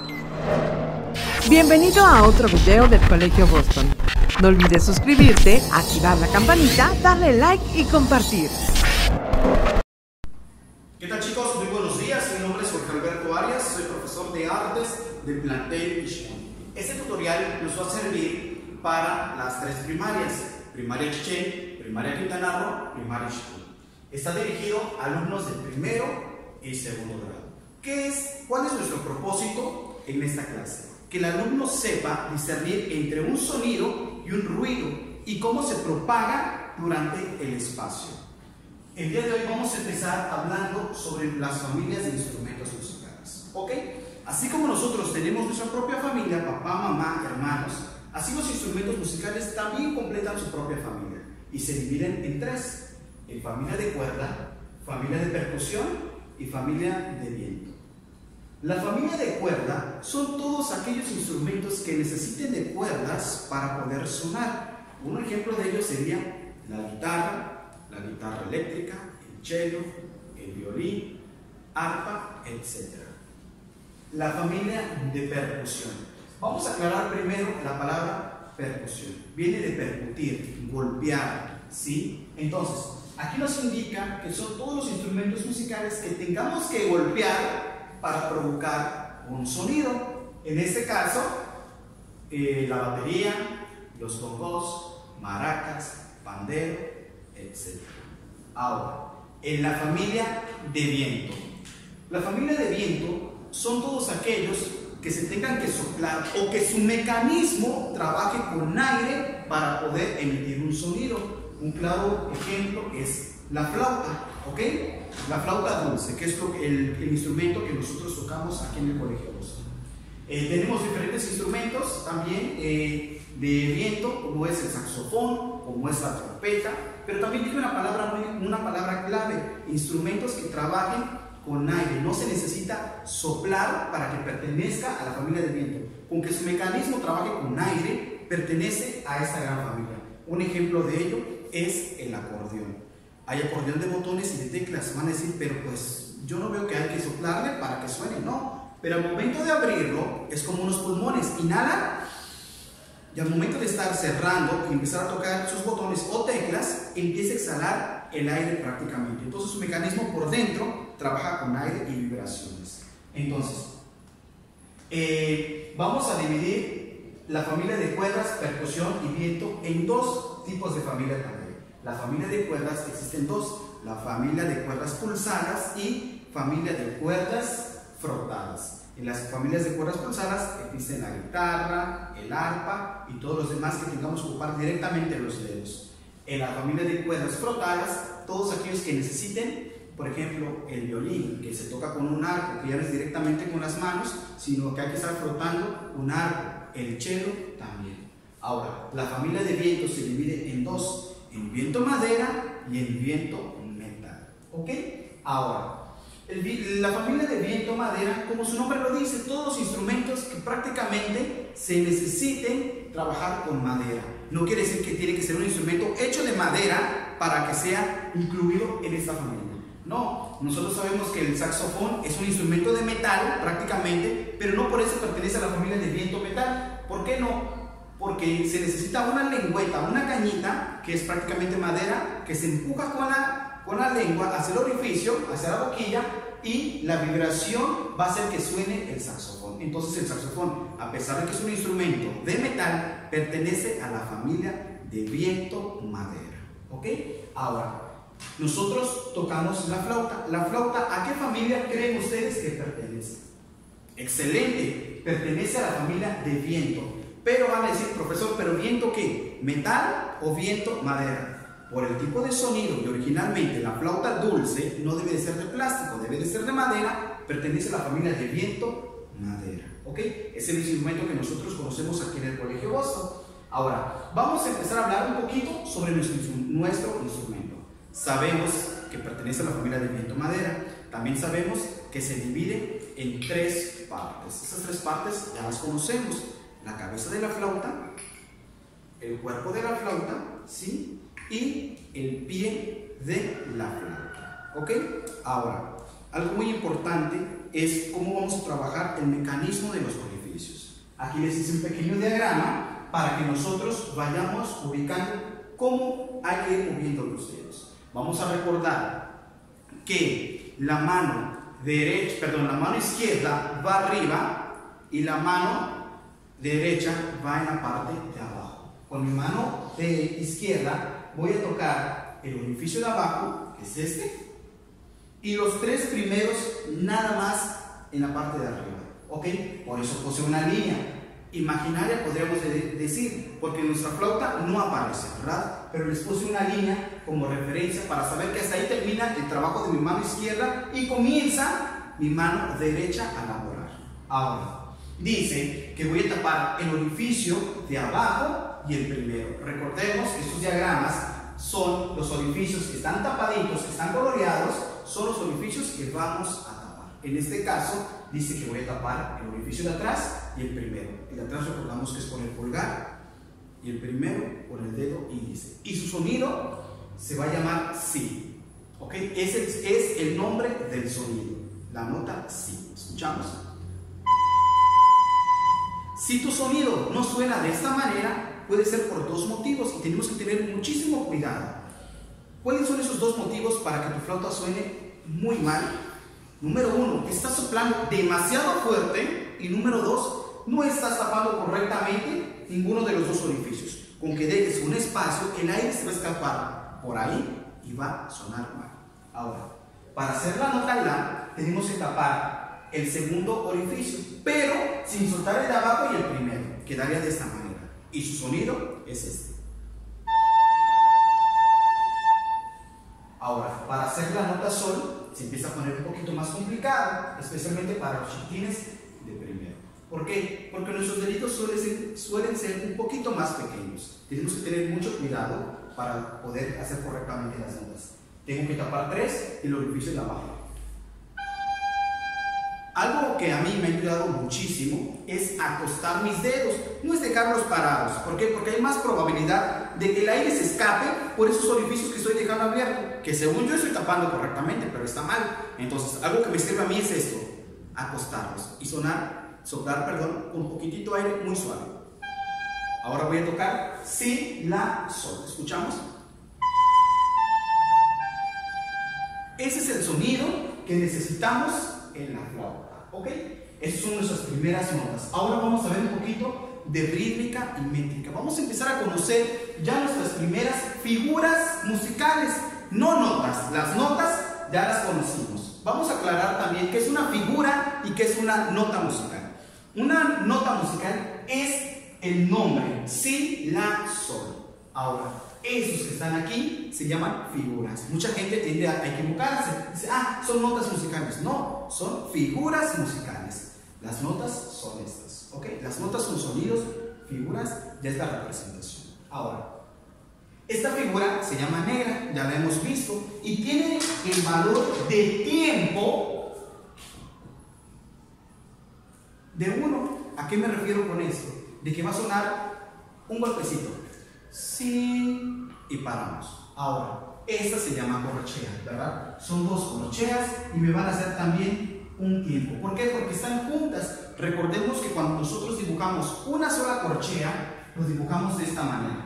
Bienvenido a otro video del Colegio Boston. No olvides suscribirte, activar la campanita, darle like y compartir. ¿Qué tal, chicos? Muy buenos días. Mi nombre es Jorge Alberto Arias, soy profesor de artes del plantel Chichén. Este tutorial nos va a servir para las tres primarias: primaria Chichén, primaria Quintana Roo, primaria Chichén. Está dirigido a alumnos de primero y segundo grado. ¿Cuál es nuestro propósito en esta clase? Que el alumno sepa discernir entre un sonido y un ruido y cómo se propaga durante el espacio. El día de hoy vamos a empezar hablando sobre las familias de instrumentos musicales, ¿ok? Así como nosotros tenemos nuestra propia familia, papá, mamá, hermanos, así los instrumentos musicales también completan su propia familia y se dividen en tres: en familia de cuerda, familia de percusión y familia de viento. La familia de cuerda son todos aquellos instrumentos que necesiten de cuerdas para poder sonar. Un ejemplo de ellos sería la guitarra eléctrica, el cello, el violín, arpa, etc. La familia de percusión. Vamos a aclarar primero la palabra percusión. Viene de percutir, golpear, ¿sí? Entonces, aquí nos indica que son todos los instrumentos musicales que tengamos que golpear para provocar un sonido. En este caso, la batería, los bongos, maracas, pandero, etc. Ahora, en la familia de viento. La familia de viento son todos aquellos que se tengan que soplar o que su mecanismo trabaje con aire para poder emitir un sonido. Un claro ejemplo es la flauta, ¿ok? La flauta dulce, que es el instrumento que nosotros tocamos aquí en el Colegio Boston. Tenemos diferentes instrumentos también de viento, como es el saxofón, como es la trompeta, pero también tiene una palabra clave: instrumentos que trabajen con aire. No se necesita soplar para que pertenezca a la familia de viento. Con que su mecanismo trabaje con aire, pertenece a esta gran familia. Un ejemplo de ello es el acordeón. Hay acordeón de botones y de teclas. Van a decir, pero pues yo no veo que hay que soplarle para que suene. No, pero al momento de abrirlo es como unos pulmones. Inhala y al momento de estar cerrando y empezar a tocar sus botones o teclas, empieza a exhalar el aire prácticamente. Entonces su mecanismo por dentro trabaja con aire y vibraciones. Entonces, vamos a dividir la familia de cuerdas, percusión y viento en dos tipos de familia también. La familia de cuerdas existen dos: la familia de cuerdas pulsadas y familia de cuerdas frotadas. En las familias de cuerdas pulsadas existen la guitarra, el arpa y todos los demás que tengamos que ocupar directamente los dedos. En la familia de cuerdas frotadas, todos aquellos que necesiten, por ejemplo, el violín, que se toca con un arco, que ya no es directamente con las manos, sino que hay que estar frotando un arco. El cello también. Ahora, la familia de viento se divide en dos: en viento madera y en viento metal, ¿ok? Ahora, la familia de viento madera, como su nombre lo dice, todos los instrumentos que prácticamente se necesiten trabajar con madera. No quiere decir que tiene que ser un instrumento hecho de madera para que sea incluido en esta familia. No, nosotros sabemos que el saxofón es un instrumento de metal prácticamente, pero no por eso pertenece a la familia de viento metal. ¿Por qué no? Porque se necesita una lengüeta, una cañita, que es prácticamente madera, que se empuja con la lengua hacia el orificio, hacia la boquilla, y la vibración va a hacer que suene el saxofón. Entonces el saxofón, a pesar de que es un instrumento de metal, pertenece a la familia de viento madera, ¿ok? Ahora, nosotros tocamos la flauta. ¿La flauta a qué familia creen ustedes que pertenece? Excelente, pertenece a la familia de viento. Pero van a decir, profesor, ¿pero viento qué? ¿Metal o viento madera? Por el tipo de sonido, y originalmente la flauta dulce no debe de ser de plástico, debe de ser de madera, pertenece a la familia de viento madera, ¿ok? Es el instrumento que nosotros conocemos aquí en el Colegio Boston. Ahora, vamos a empezar a hablar un poquito sobre nuestro instrumento. Sabemos que pertenece a la familia de viento madera. También sabemos que se divide en tres partes. Esas tres partes ya las conocemos: la cabeza de la flauta, el cuerpo de la flauta, ¿sí? Y el pie de la flauta, ¿ok? Ahora, algo muy importante es cómo vamos a trabajar el mecanismo de los orificios. Aquí les hice un pequeño diagrama para que nosotros vayamos ubicando cómo hay que ir moviendo los dedos. Vamos a recordar que la mano izquierda va arriba y la mano derecha va en la parte de abajo. Con mi mano de izquierda voy a tocar el orificio de abajo, que es este, y los tres primeros nada más en la parte de arriba, ¿ok? Por eso puse una línea imaginaria, podríamos decir, porque en nuestra flauta no aparece, ¿verdad? Pero les puse una línea como referencia para saber que hasta ahí termina el trabajo de mi mano izquierda y comienza mi mano derecha a laborar. Ahora, dice que voy a tapar el orificio de abajo y el primero. Recordemos que estos diagramas son los orificios que están tapaditos, que están coloreados, son los orificios que vamos a tapar. En este caso, dice que voy a tapar el orificio de atrás y el primero. El de atrás recordamos que es con el pulgar y el primero con el dedo índice. Y su sonido se va a llamar si. ¿Ok? Ese es el nombre del sonido, la nota si. ¿Escuchamos? Si tu sonido no suena de esta manera, puede ser por dos motivos y tenemos que tener muchísimo cuidado. ¿Cuáles son esos dos motivos para que tu flauta suene muy mal? Número uno, estás soplando demasiado fuerte, y número dos, no estás tapando correctamente ninguno de los dos orificios. Con que dejes un espacio, el aire se va a escapar por ahí y va a sonar mal. Ahora, para hacer la nota la, tenemos que tapar el segundo orificio, pero sin soltar el de abajo y el primero. Quedaría de esta manera. Y su sonido es este. Ahora, para hacer la nota sol, se empieza a poner un poquito más complicado, especialmente para los chiquitines de primero. ¿Por qué? Porque nuestros deditos suelen ser un poquito más pequeños. Tenemos que tener mucho cuidado para poder hacer correctamente las notas. Tengo que tapar tres y el orificio de abajo. Algo que a mí me ha ayudado muchísimo es acostar mis dedos, no es dejarlos parados. ¿Por qué? Porque hay más probabilidad de que el aire se escape por esos orificios que estoy dejando abiertos, que según yo estoy tapando correctamente, pero está mal. Entonces, algo que me sirve a mí es esto, acostarlos y soplar un poquitito aire muy suave. Ahora voy a tocar si, la, sol. ¿Escuchamos? Ese es el sonido que necesitamos en la flauta, ¿ok? Esas son nuestras primeras notas. Ahora vamos a ver un poquito de rítmica y métrica. Vamos a empezar a conocer ya nuestras primeras figuras musicales, no notas. Las notas ya las conocimos. Vamos a aclarar también qué es una figura y qué es una nota musical. Una nota musical es el nombre, si, la, sol. Ahora, esos que están aquí se llaman figuras. Mucha gente tiende a equivocarse. Dice, son notas musicales. No, son figuras musicales. Las notas son estas, ¿ok? Las notas son sonidos, figuras ya es la representación. Ahora, esta figura se llama negra, ya la hemos visto, y tiene el valor de tiempo de 1. ¿A qué me refiero con esto? De que va a sonar un golpecito. Sí, y paramos. Ahora, esta se llama corchea, ¿verdad? Son dos corcheas y me van a hacer también un tiempo. ¿Por qué? Porque están juntas. Recordemos que cuando nosotros dibujamos una sola corchea, lo dibujamos de esta manera.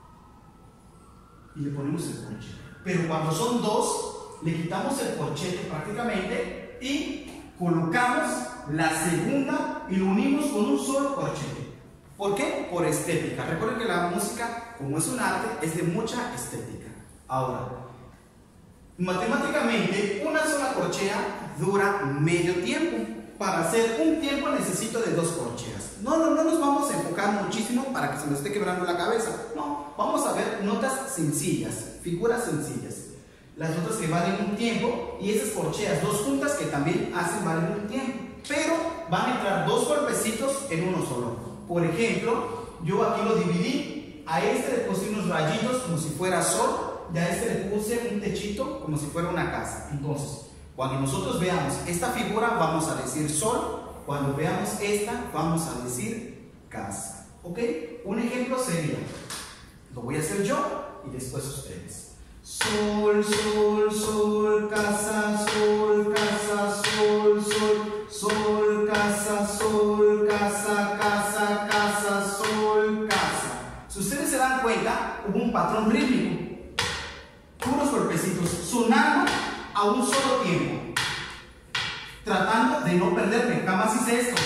Y le ponemos el corchete. Pero cuando son dos, le quitamos el corchete prácticamente y colocamos la segunda y lo unimos con un solo corchete. ¿Por qué? Por estética. Recuerden que la música, como es un arte, es de mucha estética. Ahora, matemáticamente, una sola corchea dura medio tiempo. Para hacer un tiempo necesito de 2 corcheas. No nos vamos a enfocar muchísimo para que se nos esté quebrando la cabeza. No, vamos a ver notas sencillas, figuras sencillas. Las notas que valen un tiempo y esas corcheas, 2 juntas que también hacen valer un tiempo. Pero van a entrar 2 golpecitos en uno solo. Por ejemplo, yo aquí lo dividí, a este le puse unos rayitos como si fuera sol, y a este le puse un techito como si fuera una casa. Entonces, cuando nosotros veamos esta figura, vamos a decir sol, cuando veamos esta, vamos a decir casa. ¿Ok? Un ejemplo sería, lo voy a hacer yo y después ustedes. Sol, sol, sol, casa, sol, sol. haces esto.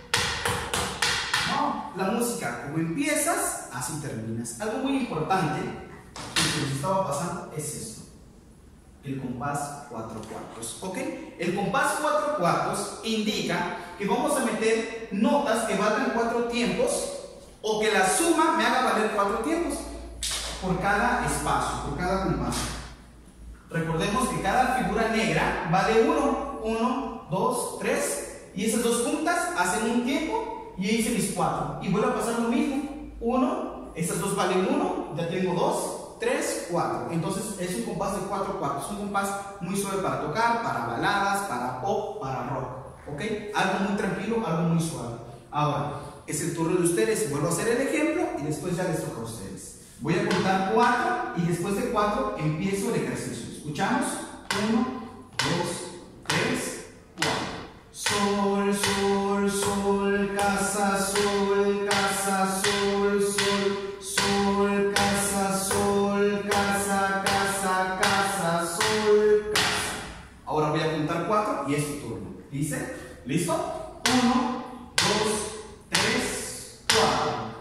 No, la música, como empiezas, así terminas. Algo muy importante que les estaba pasando es esto. El compás 4/4, ¿ok? El compás 4/4 indica que vamos a meter notas que valgan 4 tiempos o que la suma me haga valer 4 tiempos por cada espacio, por cada compás. Recordemos que cada figura negra vale 1, 1, 2, 3 y esas dos juntas hacen un tiempo y hice mis 4 y vuelve a pasar lo mismo. 1, esas dos valen 1, ya tengo 2, 3, 4. Entonces es un compás de 4/4. Es un compás muy suave para tocar, para baladas, para pop, para rock. ¿Ok? Algo muy tranquilo, algo muy suave. Ahora, es el turno de ustedes. Vuelvo a hacer el ejemplo y después ya les toca a ustedes. Voy a contar 4 y después de 4 empiezo el ejercicio. ¿Escuchamos? 1, 2, 3, 4. Sol, sol, sol, casa, sol, casa, sol, sol, sol, casa, sol, casa, casa, casa, sol, casa. Ahora voy a contar 4 y es tu turno. ¿Dice? ¿Listo? 1, 2, 3, 4.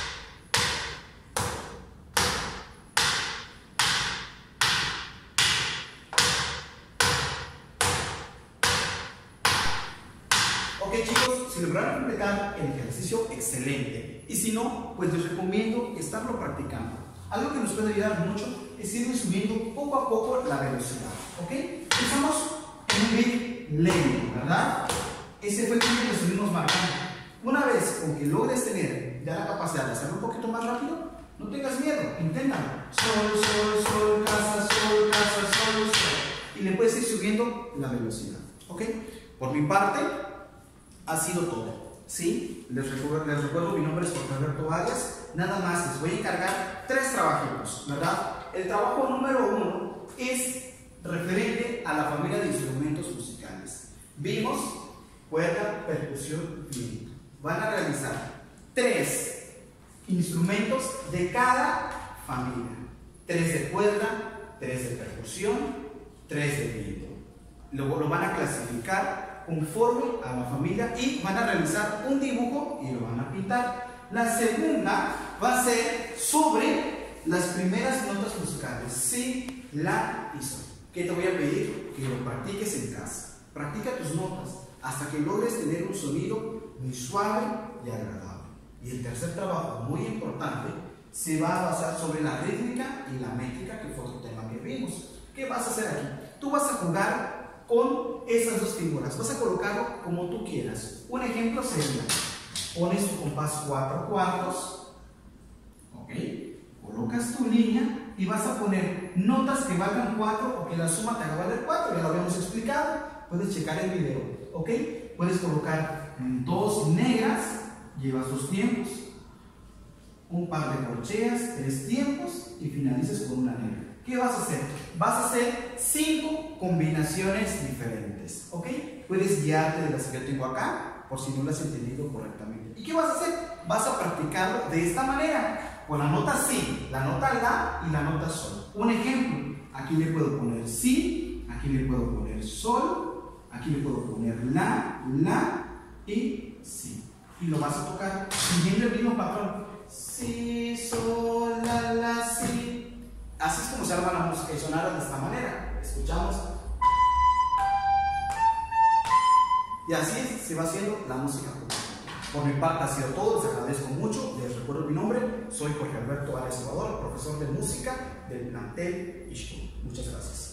Ok chicos, si lograron completar el ejercicio, excelente. Y si no, pues les recomiendo estarlo practicando. Algo que nos puede ayudar mucho es ir subiendo poco a poco la velocidad. ¿Ok? Empezamos en un beat lento, ¿verdad? Ese fue el tiempo que estuvimos marcando. Una vez con que logres tener ya la capacidad de hacerlo un poquito más rápido, no tengas miedo, inténtalo. Sol, sol, sol, casa, sol, casa, sol, sol. Y le puedes ir subiendo la velocidad. ¿Ok? Por mi parte, ha sido todo. ¿Sí? Les recuerdo, mi nombre es Jorge Alberto Arias. Nada más les voy a encargar 3 trabajitos, ¿verdad? El trabajo número 1 es referente a la familia de instrumentos musicales. Vimos cuerda, percusión, viento. Van a realizar 3 instrumentos de cada familia. 3 de cuerda, 3 de percusión, 3 de viento. Luego lo van a clasificar conforme a la familia y van a realizar un dibujo y lo van a pintar. La segunda va a ser sobre las primeras notas musicales, si, la y sol. ¿Qué te voy a pedir? Que lo practiques en casa. Practica tus notas hasta que logres tener un sonido muy suave y agradable. Y el tercer trabajo, muy importante, se va a basar sobre la rítmica y la métrica, que fue otro tema que vimos. ¿Qué vas a hacer aquí? Tú vas a jugar con esas dos figuras, vas a colocarlo como tú quieras. Un ejemplo sería, pones tu compás 4/4, ¿ok? Colocas tu línea y vas a poner notas que valgan 4 o que la suma te haga valer 4, ya lo habíamos explicado, puedes checar el video, ¿ok? Puedes colocar 2 negras, llevas 2 tiempos, un par de corcheas, 3 tiempos y finalizas con una negra. ¿Qué vas a hacer? Vas a hacer 5 combinaciones diferentes, ¿ok? Puedes guiarte de las que yo tengo acá, por si no las has entendido correctamente. ¿Y qué vas a hacer? Vas a practicarlo de esta manera, con la nota si, la nota la y la nota sol. Un ejemplo, aquí le puedo poner si, aquí le puedo poner sol, aquí le puedo poner la y si. Y lo vas a tocar siguiendo el mismo patrón. Si, sol, la, si. Así es como se arma la música y sonara de esta manera. Escuchamos. Y así se va haciendo la música. Por mi parte ha sido todo, les agradezco mucho. Les recuerdo mi nombre, soy Jorge Alberto Arias Salvador, profesor de música del plantel Ishkun. Muchas gracias.